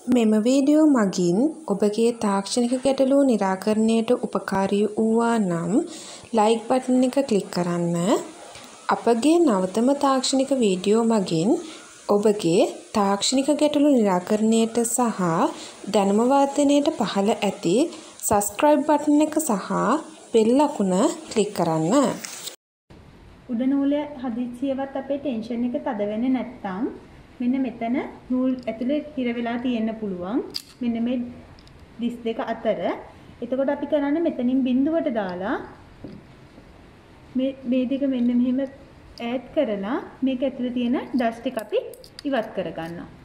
මෙම වීඩියෝ මගින් ඔබගේ තාක්ෂණික ගැටලු නිරාකරණයට උපකාරී වූවා නම් ලයික් බටන් එක ක්ලික් කරන්න. අපගේ නවතම තාක්ෂණික වීඩියෝ මගින් ඔබගේ තාක්ෂණික ගැටලු නිරාකරණයට සහ දැනුම වර්ධනයට පහළ ඇති සබ්ස්ක්‍රයිබ් බටන් එක සහ බෙල් ලකුණ ක්ලික් කරන්න. උඩ නූලේ හදිසියවත් අපේ ටෙන්ෂන් එක තද වෙන්නේ නැත්නම් මෙන්න මෙතන නූල් ඇතුලේ හිර වෙලා තියෙන්න පුළුවන්. මෙන්න මේ දිස් දෙක අතර. එතකොට අපි කරන්නේ මෙතනින් බිඳුවට දාලා මේ දෙක මෙන්න මෙහෙම ඈඩ් කරලා මේක ඇතුලේ තියෙන ඩස්ට් එක අපි ඉවත් කර ගන්නවා.